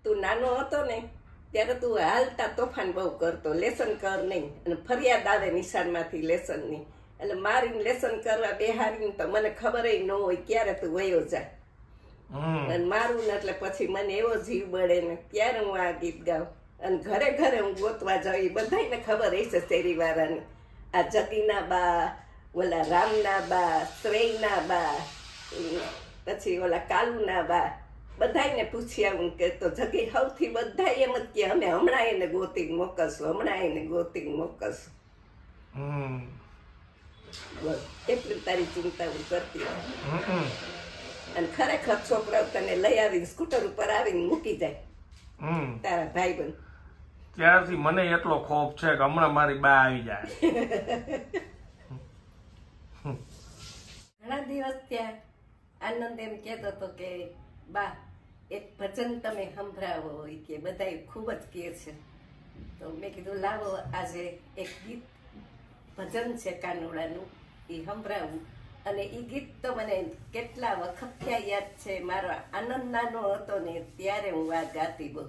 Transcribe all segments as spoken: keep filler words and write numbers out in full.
તું નાનો હતો ને ત્યારે તું હાલતા તોફાન બહુ કરતો, લેસન કર નહીં, અને ફરિયાદ આવે નિશાળમાંથી લેસનની, એટલે મારીને લેસન કરવા બેહારીને તો મને ખબર ન હોય ક્યારે તું વયો જા, અને મારું ને એટલે પછી મને એવો જીવ બળે ને ત્યારે હું આ ગીત ગાઉં, અને ઘરે ઘરે હું ગોતવા જાઉં. એ બધાને ખબર હશે શેરી વાળાને, આ જગીના બા, ઓલા રામના બા, શ્રેયના બા, પછી ઓલા કાલુના બા, બધાને પૂછી આવું કે તો જગી સૌથી બધા એમ જ કે અમે હમણાં એને ગોતી મોકલશું, હમણાં એને ગોતી મોકલશું. એટલી તારી ચિંતા હું કરતી. અને ખરેખર છોકરાઓ તને લઈ આવીને સ્કૂટર ઉપર આવીને મૂકી જાય તારા ભાઈ બંધ. ત્યારથી મને એટલો ખોફ છે કે હમણાં મારી બા આવી જાય. ઘણા દિવસ ત્યાં આનંદ એમ કહેતો હતો કે બા એક ભજન તમે સંભળાવો હોય કે બધા ખૂબ જ કહે છે. તો મેં કીધું લાવો આજે એક ગીત ભજન છે કાનુડાનું, એ સંભળાવું. અને એ ગીત તો મને કેટલા વખત થયા યાદ છે. મારો આનંદ નાનો હતો ને ત્યારે હું આ ગાતી બહુ.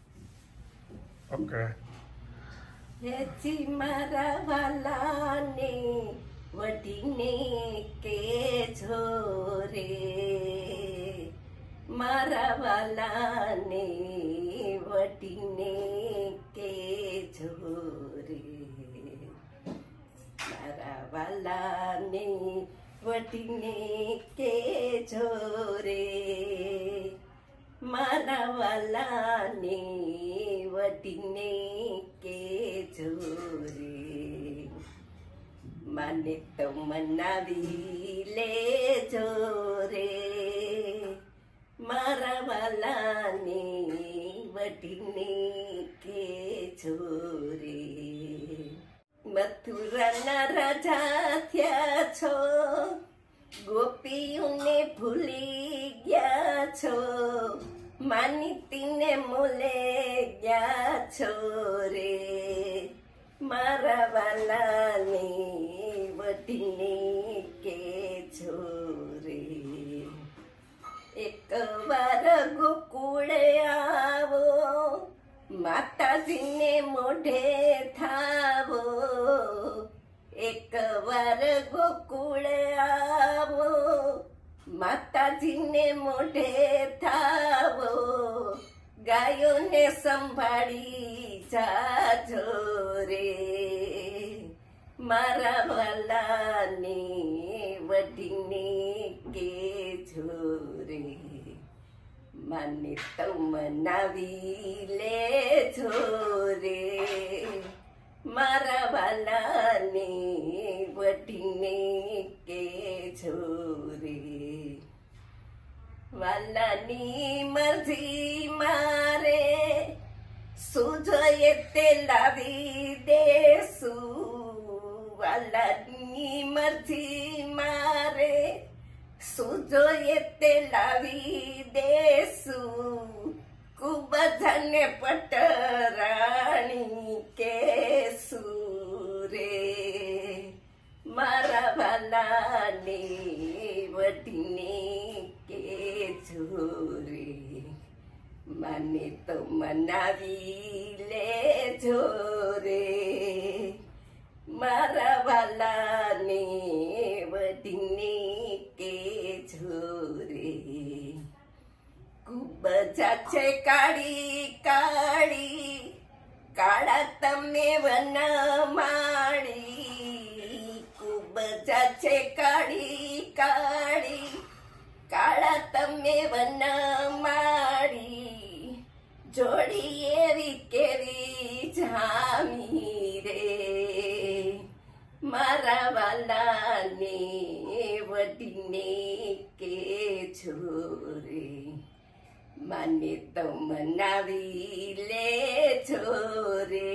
ઓકે. હેજી મારા વાલાને વટીને કેજો રે, મારા વાલાને વટીને કેજો રે, મારા વાલાને વટીને કેજો રે, મારા વાલાને વટીને કેજો રે, મને તો મનાવી લેજો રે, મારા વાલાને વટીને કેજો રે. મથુરાના રાજા થયા છો, ગોપીઓને ભૂલી ગયા છો, માનીતીને મોલે ગયા છો રે, મારા વાલાને વટીને કેજો રે. એક વાર ગોકુળે આવો, માતાજીને મોઢે થાવો, એક વાર ગોકુળે આવો, માતાજીને મોઢે થાવો, ગાયોને સંભાળી જાજો રે, મારા વાલાને વટીને કેજો રે, મને તો મનાવી લેજો રે, મારા વાલાને વટીને કેજો રે. વાલાની મરજી મારે શું જોઈએ તે લાવી દેશું, વાલાની મરજી મારે શું જોઈએ તે લાવી દેશું, કુબજાને પટરાણી કેશું રે, મારા વાલાને વટીને કેજો રે, મને તો મનાવી લેજો રે, મારા વાલાને વટીને કેજો રે. કુબજા છે કાળી કાળી, કાળા તમે વનમાળી, કુબજા છે કાળી કાળી, કાળા તમે વનમાળી, જોડી એવી કેવી જામી રે, મારા વાલાને વટીને કેજો રે, મને તો મનાવી લેજો રે,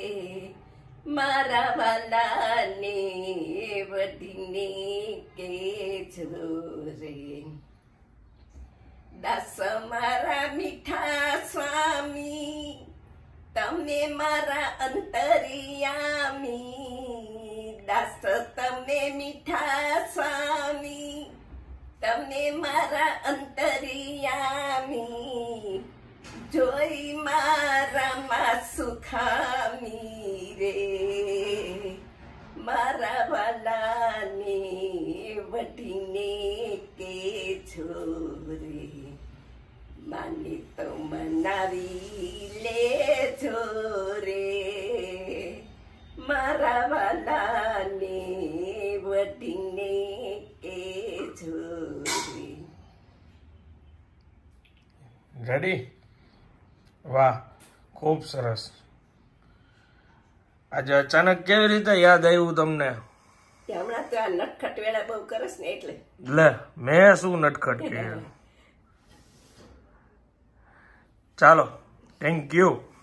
મારા વાલાને વટીને કેજો રે. દાસ મારા મીઠા સ્વામી, તમે મારા અંતરિયામી, દાસ તમે મીઠા સ્વામી, તમે મારા અંતરિયામી, જોઈ ખામી રે મારા વાલાને વઢીને કે છોરે માને તો મનાવી લેજો રે મારા વાલાને વઢીને કે છોરે. રેડી? વાહ, ખૂબ સરસ. આજે અચાનક કેવી રીતે યાદ આવ્યું તમને? હમણાં તો આ નટખટ વેળા બહુ કરસ ને એટલે. લે, મેં શું નટખટ કર્યું? ચાલો, થેન્ક યુ.